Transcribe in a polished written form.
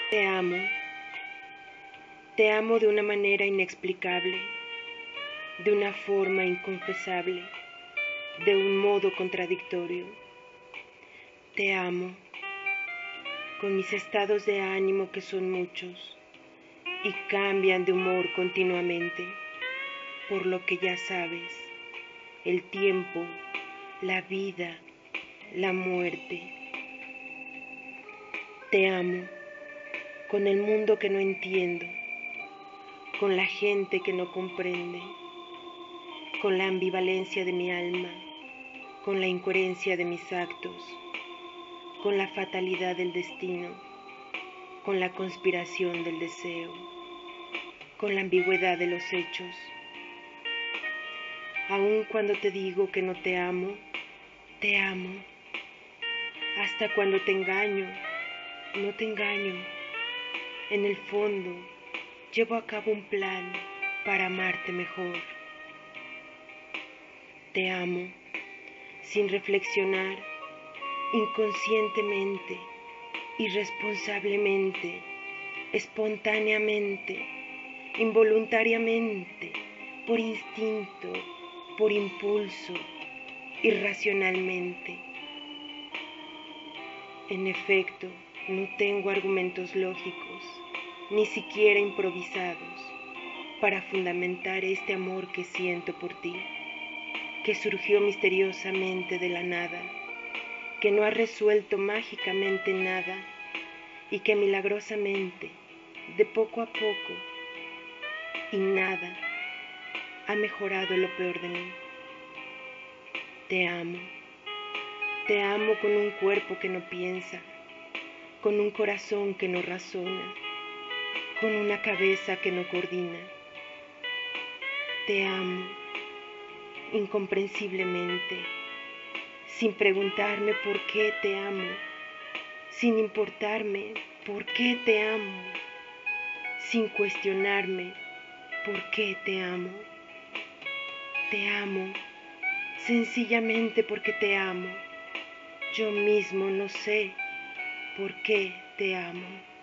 Te amo. Te amo de una manera inexplicable, de una forma inconfesable, de un modo contradictorio. Te amo, con mis estados de ánimo que son muchos y cambian de humor continuamente, por lo que ya sabes, el tiempo, la vida, la muerte. Te amo, con el mundo que no entiendo, con la gente que no comprende, con la ambivalencia de mi alma, con la incoherencia de mis actos, con la fatalidad del destino, con la conspiración del deseo, con la ambigüedad de los hechos. Aun cuando te digo que no te amo, te amo. Hasta cuando te engaño, no te engaño. En el fondo, llevo a cabo un plan para amarte mejor. Te amo, sin reflexionar, inconscientemente, irresponsablemente, espontáneamente, involuntariamente, por instinto, por impulso, irracionalmente. En efecto, no tengo argumentos lógicos, ni siquiera improvisados, para fundamentar este amor que siento por ti, que surgió misteriosamente de la nada, que no ha resuelto mágicamente nada y que milagrosamente, de poco a poco y nada, ha mejorado lo peor de mí. Te amo con un cuerpo que no piensa, con un corazón que no razona, con una cabeza que no coordina. Te amo incomprensiblemente, sin preguntarme por qué te amo, sin importarme por qué te amo, sin cuestionarme por qué te amo. Te amo sencillamente porque te amo. Yo mismo no sé por qué te amo.